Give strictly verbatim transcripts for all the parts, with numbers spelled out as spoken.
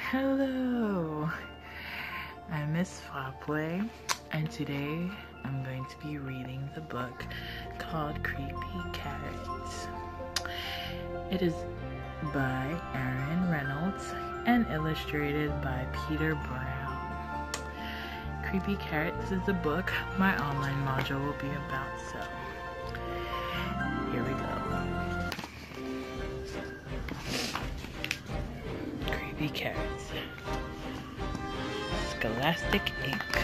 Hello, I'm Miss Fopway, and today I'm going to be reading the book called Creepy Carrots. It is by Aaron Reynolds and illustrated by Peter Brown. Creepy Carrots is the book my online module will be about, so here we go. Creepy Carrots. Scholastic Ink.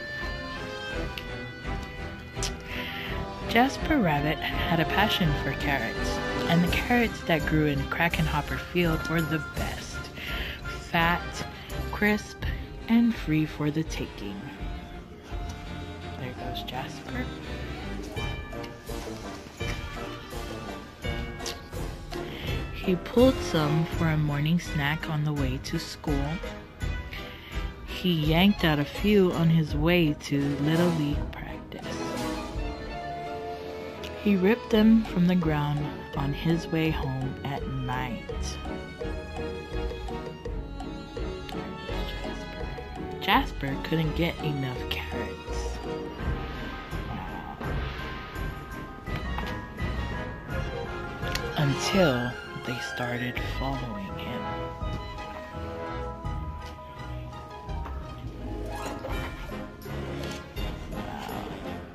Jasper Rabbit had a passion for carrots, and the carrots that grew in Krakenhopper Field were the best. Fat, crisp, and free for the taking. There goes Jasper. He pulled some for a morning snack on the way to school. He yanked out a few on his way to Little League practice. He ripped them from the ground on his way home at night. Jasper. Jasper couldn't get enough carrots. Wow. Until they started following him. Wow.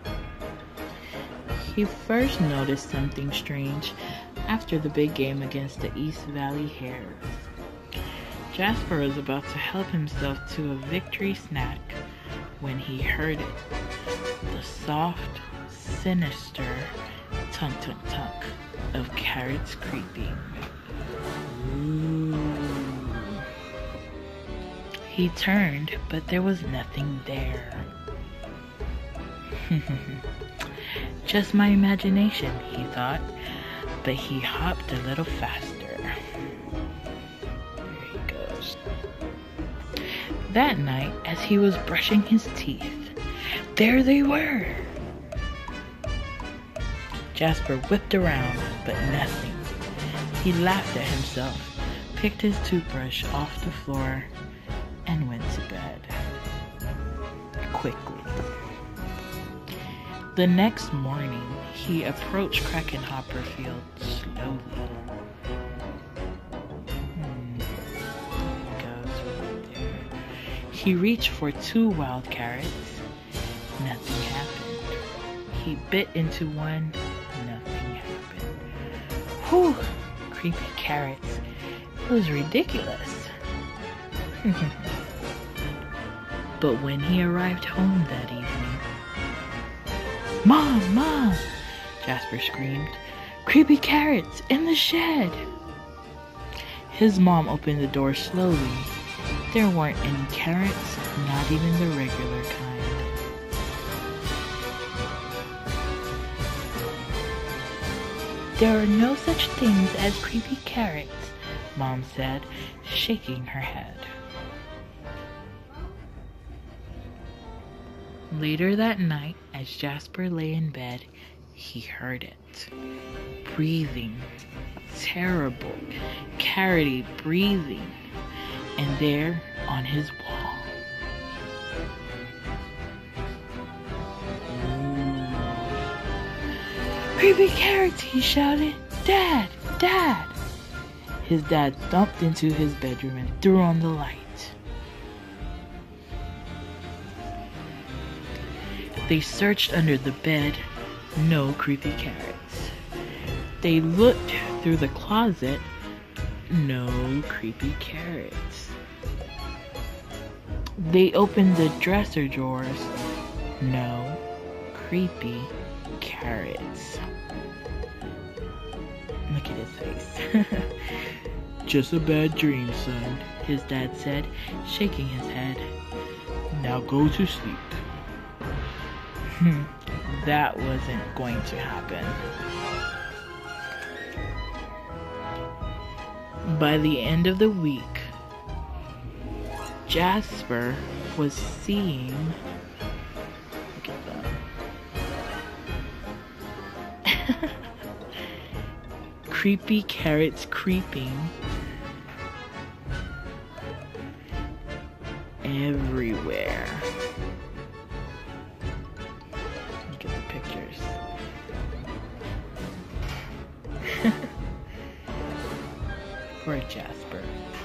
He first noticed something strange after the big game against the East Valley Hares. Jasper was about to help himself to a victory snack when he heard it. The soft, sinister tunk-tunk-tunk of carrots creeping. Ooh. He turned, but there was nothing there. Just my imagination, he thought, but he hopped a little faster. There he goes. That night, as he was brushing his teeth, there they were. Jasper whipped around, but nothing. He laughed at himself, picked his toothbrush off the floor, and went to bed. Quickly. The next morning, he approached Krakenhopper Field slowly. Hmm. Goes right there. He reached for two wild carrots. Nothing happened. He bit into one. Nothing happened. Whew! Creepy carrots. It was ridiculous. But when he arrived home that evening, "Mom! Mom!" Jasper screamed. "Creepy carrots in the shed!" His mom opened the door slowly. There weren't any carrots, not even the regular kind. "There are no such things as creepy carrots," Mom said, shaking her head. Later that night, as Jasper lay in bed, he heard it. Breathing. Terrible, carroty breathing. And there, on his wall. "Creepy carrots!" he shouted. "Dad! Dad!" His dad thumped into his bedroom and threw on the light. They searched under the bed. No creepy carrots. They looked through the closet. No creepy carrots. They opened the dresser drawers. No creepy carrots. Look at his face. "Just a bad dream, son," his dad said, shaking his head. "Now go to sleep." That wasn't going to happen. By the end of the week, Jasper was seeing. Look at that. Creepy carrots creeping everywhere. Look at the pictures. Poor Jasper.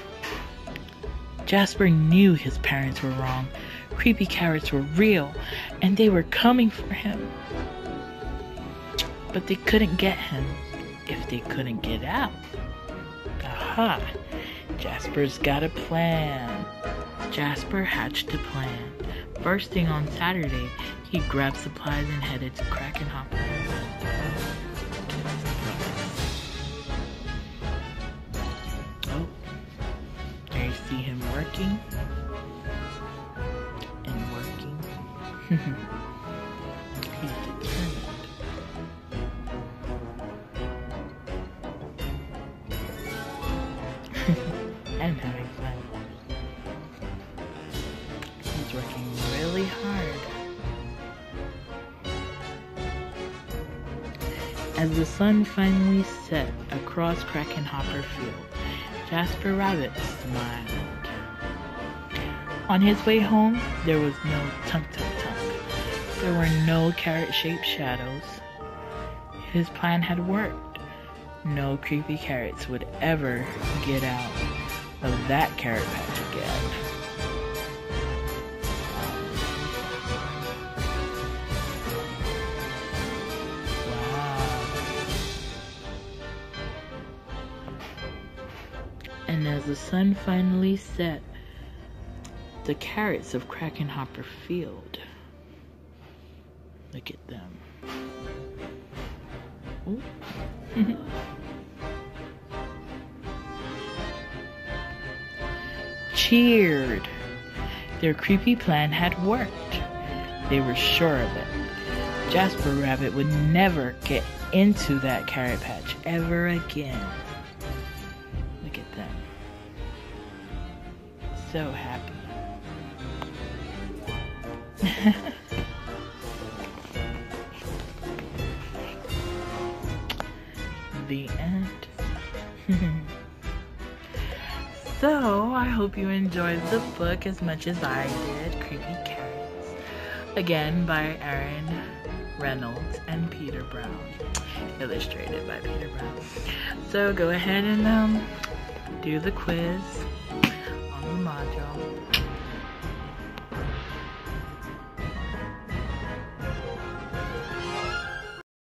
Jasper knew his parents were wrong. Creepy carrots were real, and they were coming for him. But they couldn't get him if they couldn't get out. Aha! Jasper's got a plan. Jasper hatched a plan. First thing on Saturday, he grabbed supplies and headed to Kraken Hopper. Oh, there you see him working and working. He's determined. And having fun. He's working really hard. As the sun finally set across Kraken Hopper Field, Jasper Rabbit smiled. On his way home, there was no tunk tunk tunk. There were no carrot-shaped shadows. His plan had worked. No creepy carrots would ever get out of that carrot patch again. Wow. And as the sun finally set, the carrots of Kraken Hopper Field. Look at them. Ooh. Cheered. Their creepy plan had worked. They were sure of it. Jasper Rabbit would never get into that carrot patch ever again. Look at them. So happy. The end. So, I hope you enjoyed the book as much as I did, Creepy Carrots. Again, by Aaron Reynolds and Peter Brown. Illustrated by Peter Brown. So, go ahead and um, do the quiz on the module.